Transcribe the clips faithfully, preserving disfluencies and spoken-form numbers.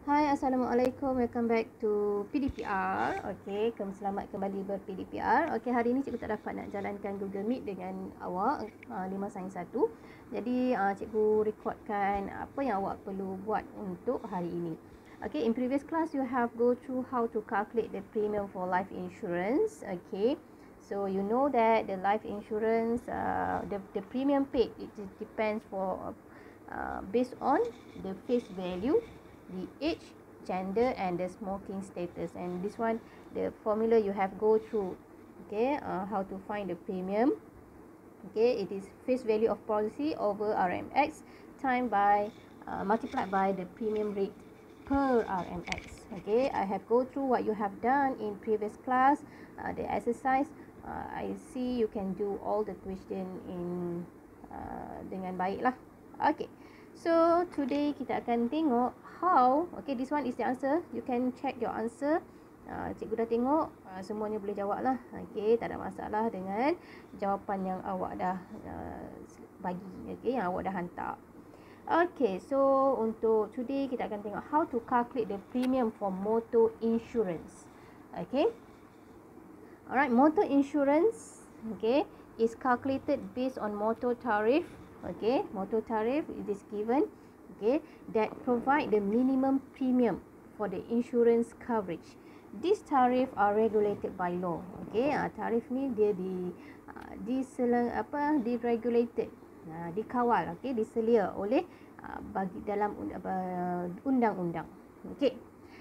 Hai, Assalamualaikum. Welcome back to P D P R. Okey, selamat kembali ber-P D P R. Okey, hari ini cikgu tak dapat nak jalankan Google Meet dengan awak uh, lima sains satu. Jadi, uh, cikgu rekodkan apa yang awak perlu buat untuk hari ini. Okay, in previous class you have go through how to calculate the premium for life insurance. Okay, so you know that the life insurance, uh, the the premium paid, it depends for uh, based on the face value, the age, gender, and the smoking status. And this one, the formula you have go through. Okay, uh, how to find the premium. Okay, it is face value of policy over R M X time by uh, multiplied by the premium rate per R M X. Okay, I have go through what you have done in previous class, uh, the exercise. Uh, I see you can do all the question in uh, dengan baik lah. Okay, so today kita akan tengok how. Okay, this one is the answer. You can check your answer. Uh, cikgu dah tengok, uh, semuanya boleh jawab lah. Okay, tak ada masalah dengan jawapan yang awak dah uh, bagi, okay, yang awak dah hantar. Okay, so untuk today kita akan tengok how to calculate the premium for motor insurance. Okay, alright, motor insurance, okay, is calculated based on motor tariff. Okay, motor tariff, it is given, okay, that provide the minimum premium for the insurance coverage. These tariff are regulated by law. Okay, uh, tarif ni dia di uh, disel apa diregulated, uh, dikawal, okay, diselia oleh uh, bagi dalam uh, undang-undang. Okay.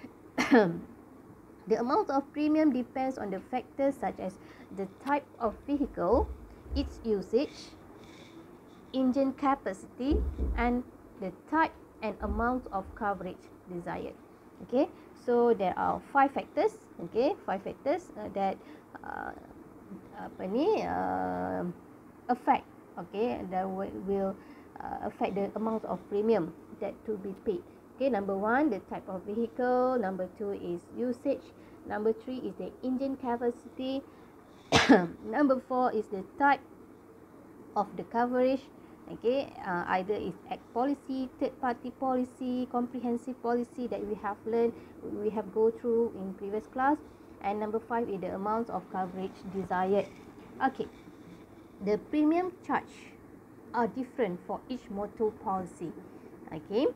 The amount of premium depends on the factors such as the type of vehicle, its usage, engine capacity, and the type and amount of coverage desired. Okay, so there are five factors. Okay, five factors uh, that uh, apa ni uh, affect. Okay, that will uh, affect the amount of premium that to be paid. Okay, number one, the type of vehicle. Number two is usage. Number three is the engine capacity. Number four is the type of the coverage. Okay, uh, either is act policy, third party policy, comprehensive policy that we have learned, we have go through in previous class. And number five is the amount of coverage desired. Okay, the premium charge are different for each motor policy. Okay.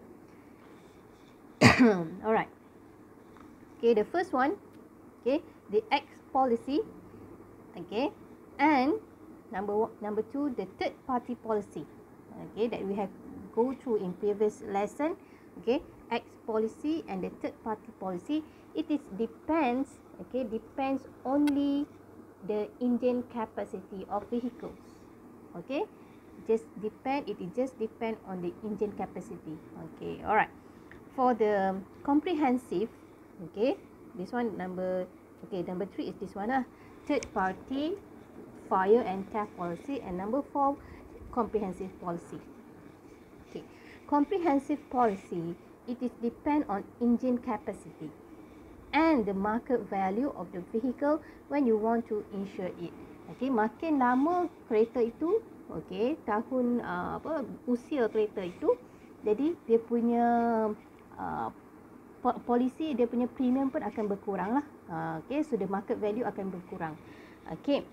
Alright. Okay, the first one, okay, the X policy. Okay, and number one, number two, the third party policy. Okay, that we have go through in previous lesson. Okay, X policy and the third party policy, it is depends, okay, depends only the engine capacity of vehicles. Okay, just depend, it is just depend on the engine capacity. Okay, alright. For the comprehensive, okay, this one number, okay, number three is this one lah, third party fire and theft policy, and number four, comprehensive policy. Okay, comprehensive policy, it is depend on engine capacity and the market value of the vehicle when you want to insure it. Okay, makin lama kereta itu, okay, tahun uh, apa usia kereta itu, jadi dia punya uh, polisi, dia punya premium pun akan berkurang lah. Uh, okay, so the market value akan berkurang. Okay,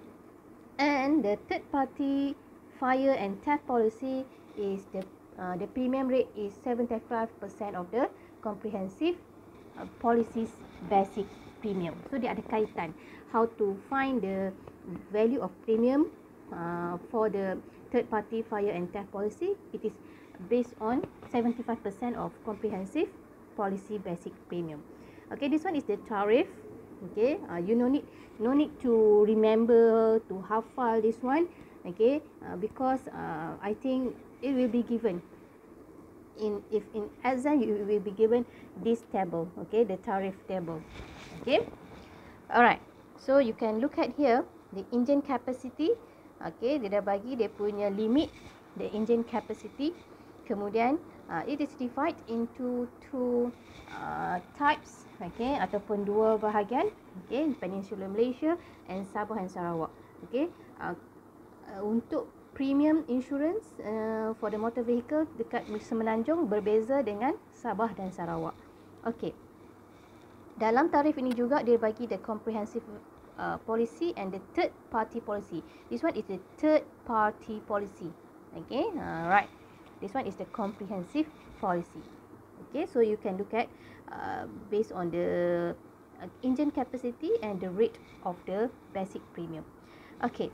and the third party fire and theft policy is the uh, the premium rate is seventy-five percent of the comprehensive uh, policy's basic premium. So dia ada kaitan how to find the value of premium uh, for the third party fire and theft policy. It is based on seventy-five percent of comprehensive policy basic premium. Okay, this one is the tariff. Okay, uh, you no need no need to remember to hafal this one. Okay, uh, because uh, I think it will be given in if in exam you will be given this table. Okay, the tariff table. Okay, alright. So you can look at here the engine capacity. Okay, dia dah bagi dia punya limit, the engine capacity. Kemudian uh, it is divided into two uh, types. Okay, ataupun dua bahagian. Okay, Peninsular Malaysia and Sabah and Sarawak. Okay, uh, uh, untuk premium insurance uh, for the motor vehicle dekat Semenanjung berbeza dengan Sabah dan Sarawak. Okay. Dalam tarif ini juga dia bagi the comprehensive uh, policy and the third party policy. This one is the third party policy. Okay, uh, right. This one is the comprehensive policy. Okay, so you can look at uh, based on the uh, engine capacity and the rate of the basic premium. Okay.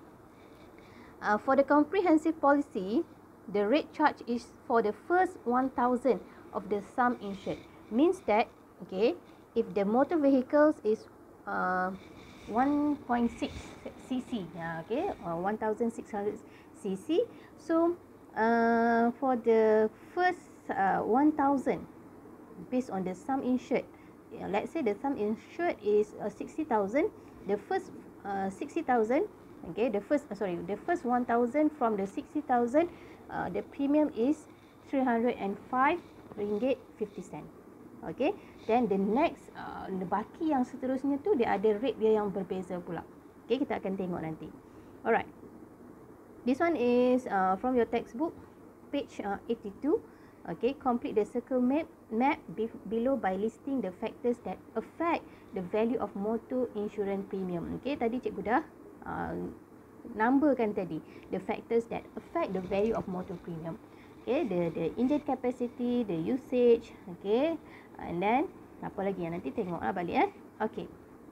Uh, for the comprehensive policy, the rate charge is for the first one thousand of the sum insured. Means that, okay, if the motor vehicles is uh, one point six cc, uh, okay, or one thousand six hundred cc, so uh, for the first uh, one thousand, based on the sum insured, yeah, let's say the sum insured is uh, sixty thousand, the first uh, sixty thousand, okay, the first uh, sorry, the first one thousand from the sixty thousand, uh, the premium is three hundred five ringgit fifty sen. Okay, then the next uh, baki yang seterusnya tu dia ada rate dia yang berbeza pula. Okay, kita akan tengok nanti. Alright, this one is uh, from your textbook, page uh, eighty-two. Okay, complete the circle map map be below by listing the factors that affect the value of motor insurance premium. Okay, tadi cikgu dah uh, numberkan tadi the factors that affect the value of motor premium. Okay, the the engine capacity, the usage, okay, and then apa lagi yang nanti tengok lah balik eh. Okay.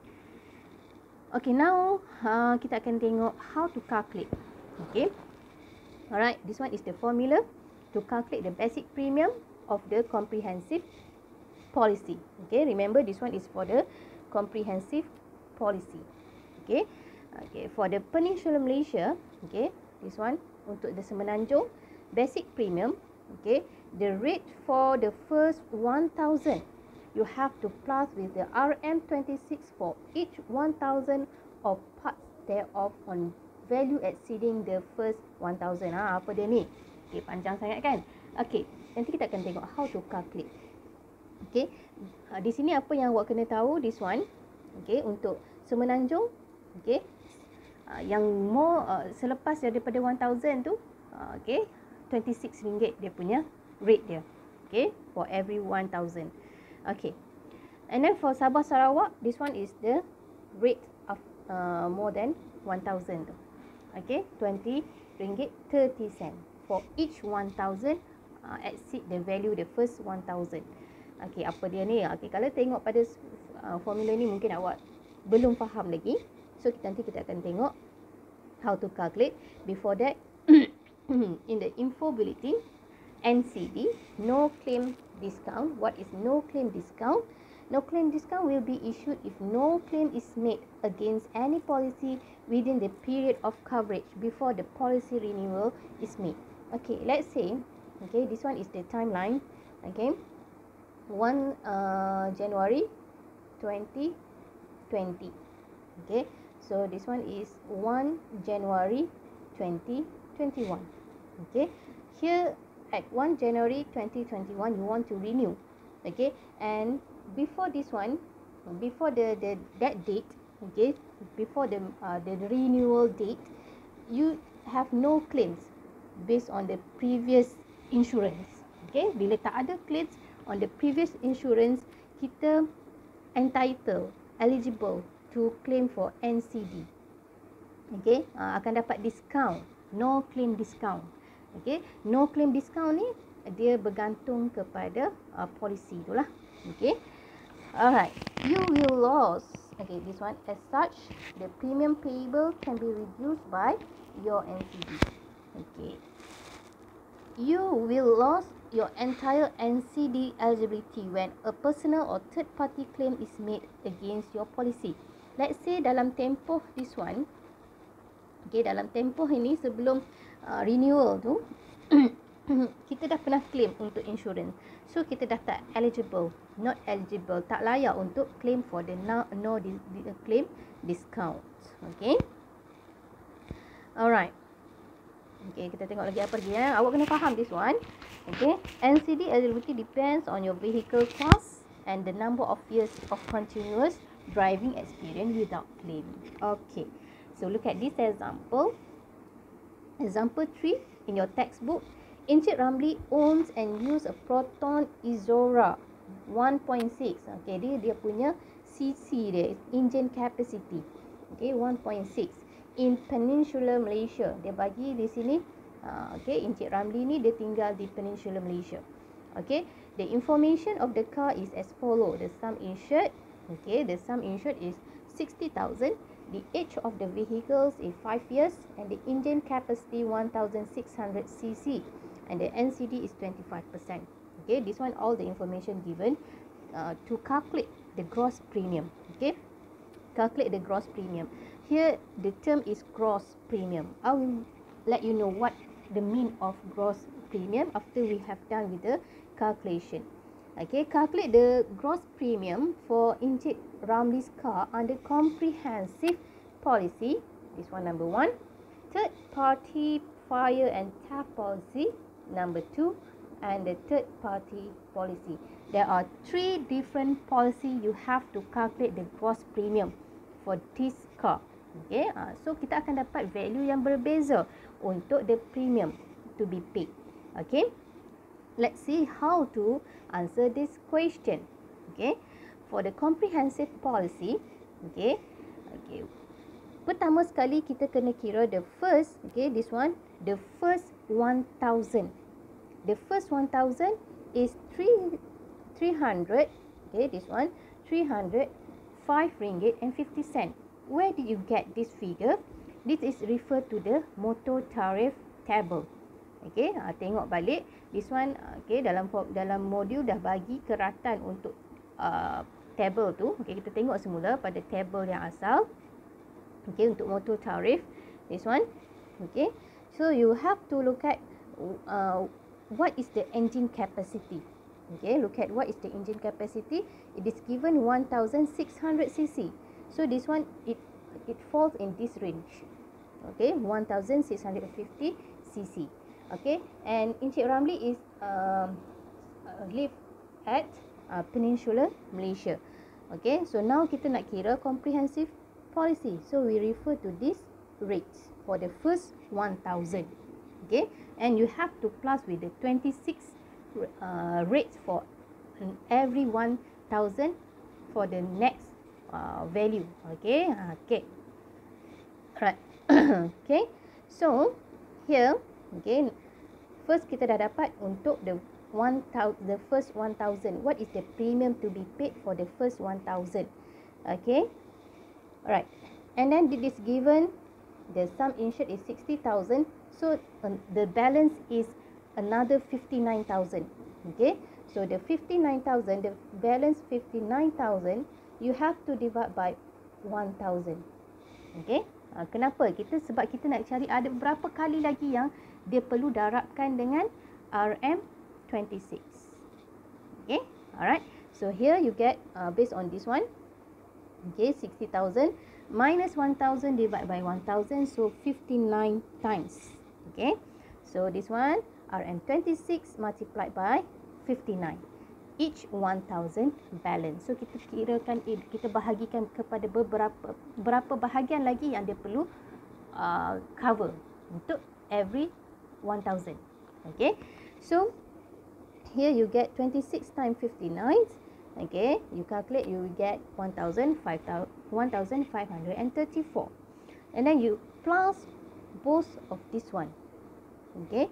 Okay, now uh, kita akan tengok how to calculate. Okay. Alright, this one is the formula to calculate the basic premium of the comprehensive policy. Okay, remember this one is for the comprehensive policy. Okay. Okay, for the Peninsular Malaysia, okay, this one untuk the Semenanjung basic premium, okay, the rate for the first one thousand, you have to plus with the R M twenty-six for each one thousand of parts thereof on value exceeding the first one thousand. Ha, apa dia ni? Okay, panjang sangat kan? Okay, nanti kita akan tengok how to calculate. Okay, ha, di sini apa yang awak kena tahu, this one, okay, untuk Semenanjung, okay, ha, yang more uh, selepas daripada one thousand tu, uh, okay, twenty-six ringgit dia punya rate dia. Okay, for every one thousand. Okay. And then for Sabah Sarawak, this one is the rate of uh, more than one thousand. Okay, twenty ringgit thirty sen for each one thousand uh, exceed the value the first one thousand. Okay, apa dia ni? Okay, kalau tengok pada uh, formula ni mungkin awak belum faham lagi. So kita, nanti kita akan tengok how to calculate. Before that, in the info bulletin, N C D, no claim discount. What is no claim discount? No claim discount will be issued if no claim is made against any policy within the period of coverage before the policy renewal is made. Okay, let's say, okay, this one is the timeline. Okay, one uh, January twenty twenty. Okay, so this one is one January twenty twenty-one. Okay, here at one January twenty twenty-one, you want to renew. Okay, and before this one, before the, the that date, okay, before the uh, the renewal date, you have no claims based on the previous insurance. Okay, bila tak ada claims on the previous insurance, kita entitled, eligible to claim for N C D. Okay, uh, akan dapat discount, no claim discount. Okay, no claim discount ni dia bergantung kepada uh, polisi tu lah. Okay, alright, you will lose. Okay, this one, as such, the premium payable can be reduced by your N C D. Okay, you will lose your entire N C D eligibility when a personal or third party claim is made against your policy. Let's say dalam tempoh this one, okay, dalam tempoh ini sebelum uh, renewal tu, kita dah pernah claim untuk insurance. So kita dah tak eligible, not eligible, tak layak untuk claim for the no, no di, di, claim discount. Okay, alright. Okay, kita tengok lagi apa lagi ya. Awak kena faham this one. Okay, N C D eligibility depends on your vehicle class and the number of years of continuous driving experience without claim. Okay, so look at this example. Example three in your textbook. Encik Ramli owns and uses a Proton Izora one point six. Okay, dia dia punya C C dia, engine capacity. Okay, one point six. In Peninsular Malaysia, dia bagi di sini. Uh, okay, Encik Ramli ni dia tinggal di Peninsular Malaysia. Okay, the information of the car is as follow. The sum insured, okay, the sum insured is sixty thousand. The age of the vehicles is five years and the engine capacity one thousand six hundred c c and the N C D is twenty-five percent. Okay, this one all the information given uh, to calculate the gross premium. Okay, calculate the gross premium. Here the term is gross premium. I will let you know what the mean of gross premium after we have done with the calculation. Okay, calculate the gross premium for Encik Ramli's car under comprehensive policy. This one number one. Third party fire and theft policy number two, and the third party policy. There are three different policy you have to calculate the gross premium for this car. Okay, uh, so kita akan dapat value yang berbeza untuk the premium to be paid. Okay, let's see how to answer this question. Okay, for the comprehensive policy, okay, okay, pertama sekali kita kena kira the first, okay, this one, the first one thousand. The first one thousand is three three hundred. Okay, this one three hundred five ringgit and fifty cent. Where did you get this figure? This is referred to the motor tariff table. Okay, uh, tengok balik. This one, okay, dalam dalam modul dah bagi keratan untuk uh, table tu. Okay, kita tengok semula pada table yang asal. Okay, untuk motor tarif. This one. Okay, so you have to look at uh, what is the engine capacity. Okay, look at what is the engine capacity. It is given one thousand six hundred c c. So this one, it it falls in this range. Okay, one thousand six hundred fifty c c. Okay, and Encik Ramli is um, uh, live at uh, Peninsular Malaysia. Okay, so now kita nak kira comprehensive policy. So we refer to this rates for the first one thousand. Okay, and you have to plus with the twenty-six uh, rates for every one thousand for the next uh, value. Okay, okay, right. Okay, so here, okay, first kita dah dapat untuk the one thousand, the first one thousand. What is the premium to be paid for the first one thousand? Okay, alright. And then it is given the sum insured is sixty thousand. So um, the balance is another fifty-nine thousand. Okay, so the fifty-nine thousand, the balance fifty-nine thousand, you have to divide by one thousand. Okay, uh, kenapa? Kita sebab kita nak cari ada berapa kali lagi yang dia perlu darabkan dengan R M twenty-six. Okay, alright. So here you get uh, based on this one. Okay, sixty thousand minus one thousand divided by one thousand, so fifty-nine times. Okay, so this one R M twenty-six multiplied by fifty-nine. Each one thousand balance. So kita kirakan, kita bahagikan kepada beberapa berapa bahagian lagi yang dia perlu uh, cover untuk every one thousand. Okay, so here you get twenty-six times fifty-nine. Okay, you calculate, you will get one thousand five hundred thirty-four, and then you plus both of this one. Okay,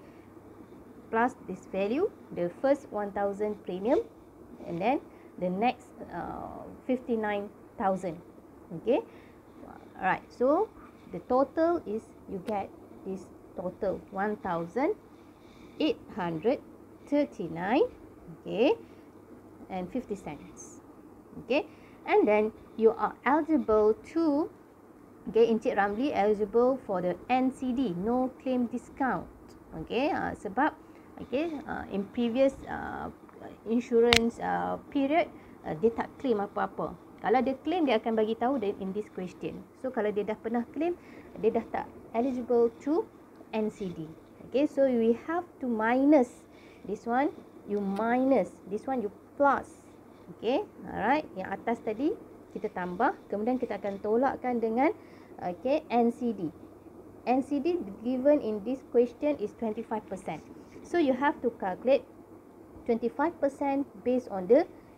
plus this value, the first one thousand premium, and then the next uh, fifty-nine thousand. Okay, alright, so the total is, you get this total one thousand eight hundred thirty-nine, okay, and fifty cents. Okay, and then you are eligible to, okay, Encik Ramli eligible for the N C D, no claim discount. Okay, uh, sebab okay, uh, in previous uh, insurance uh, period, uh, dia tak claim apa-apa. Kalau dia claim, dia akan bagi tahu in this question. So kalau dia dah pernah claim, dia dah tak eligible to N C D. Okay, so we have to minus this one, you minus this one, you plus. Okay, alright, yang atas tadi kita tambah, kemudian kita akan tolakkan dengan okay, N C D. N C D given in this question is twenty-five percent. So you have to calculate twenty-five percent based on the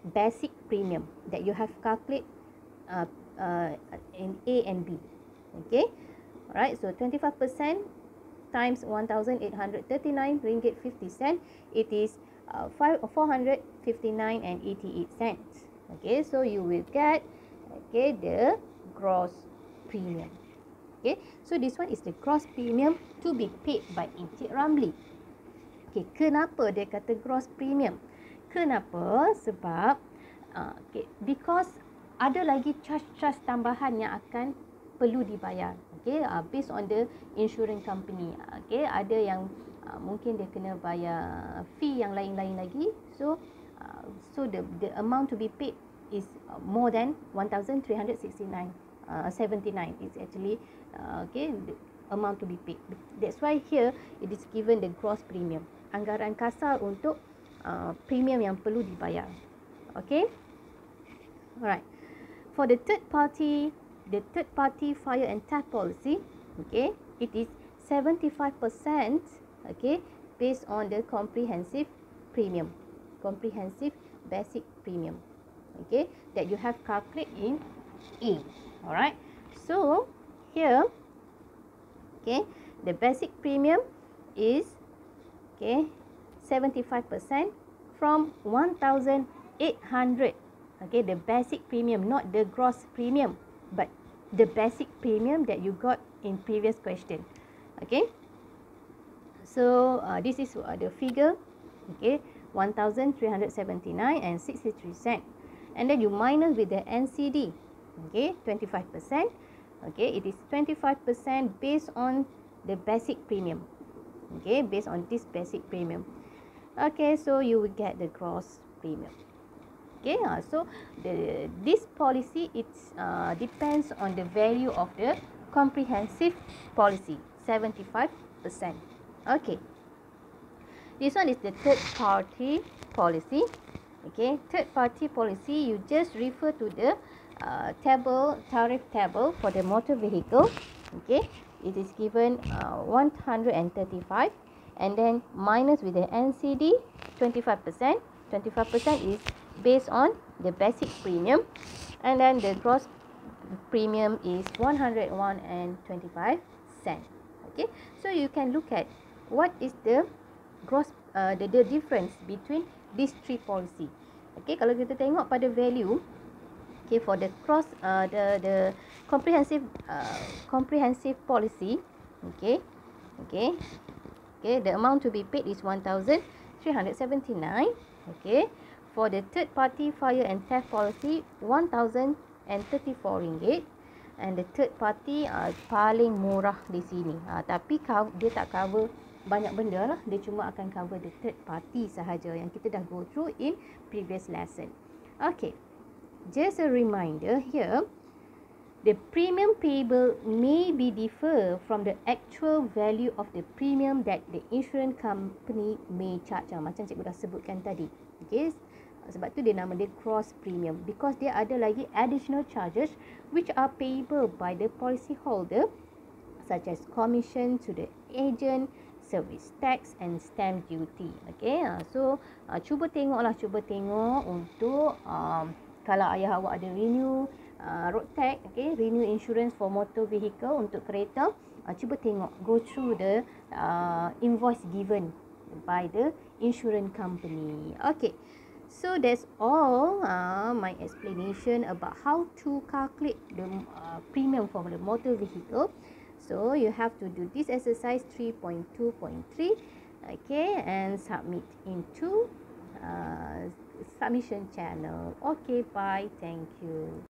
basic premium that you have calculate uh, uh, in A and B. Okay, alright, so twenty-five percent times one thousand eight hundred thirty-nine ringgit fifty cent, it is uh, four hundred fifty-nine and eighty-eight cents. Okay, so you will get, okay, the gross premium. Okay, so this one is the gross premium to be paid by Encik Ramli. Okay, kenapa dia kata gross premium? Kenapa? Sebab uh, okay, because ada lagi charge-charge tambahan yang akan perlu dibayar. Okay, uh, based on the insurance company. Okay, ada yang uh, mungkin dia kena bayar fee yang lain-lain lagi. So, uh, so the the amount to be paid is uh, more than one thousand three hundred sixty-nine, uh, seventy-nine. It's actually uh, okay, the amount to be paid. That's why here it is given the gross premium. Anggaran kasar untuk uh, premium yang perlu dibayar. Okay, alright. For the third party, the third party fire and theft policy, okay, it is seventy-five percent, okay, based on the comprehensive premium, comprehensive basic premium, okay, that you have calculated in A. Alright, so here, okay, the basic premium is, okay, seventy-five percent from one thousand eight hundred. Okay, the basic premium, not the gross premium, but the basic premium that you got in previous question. Okay, so uh, this is uh, the figure. Okay, one thousand three hundred seventy-nine and sixty-three cent, and then you minus with the N C D. Okay, twenty-five percent. Okay, it is twenty-five percent based on the basic premium. Okay, based on this basic premium. Okay, so you will get the gross premium. Okay, uh, so the this policy, it uh, depends on the value of the comprehensive policy, seventy-five percent. Okay, this one is the third party policy. Okay, third party policy, you just refer to the uh, table, tariff table for the motor vehicle. Okay, it is given uh, one hundred thirty-five, and then minus with the N C D twenty-five percent. twenty-five percent is based on the basic premium, and then the gross premium is one hundred one and twenty-five cent. Okay, so you can look at what is the gross uh, the, the difference between these three policy. Okay, kalau kita tengok pada value, okay, for the cross uh, the the comprehensive uh, comprehensive policy, okay, okay, okay, the amount to be paid is one thousand three hundred seventy-nine. Okay, for the third party fire and theft policy, one thousand thirty-four ringgit, and the third party uh, paling murah di sini. Uh, tapi dia tak cover banyak benda lah, dia cuma akan cover the third party sahaja yang kita dah go through in previous lesson. Okay, just a reminder here, the premium payable may be differ from the actual value of the premium that the insurance company may charge. Macam cikgu dah sebutkan tadi. Okay, sebab tu dia nama dia cross premium, because dia ada lagi additional charges which are payable by the policy holder, such as commission to the agent, service tax and stamp duty. Okay, so uh, cuba tengoklah, cuba tengok untuk um, kalau ayah awak ada renew Uh, road tax, okay, renew insurance for motor vehicle untuk kereta, uh, cuba tengok, go through the uh, invoice given by the insurance company. Okay, so that's all uh, my explanation about how to calculate the uh, premium for the motor vehicle. So you have to do this exercise three point two point three, okay, and submit into uh, submission channel. Okay, bye, thank you.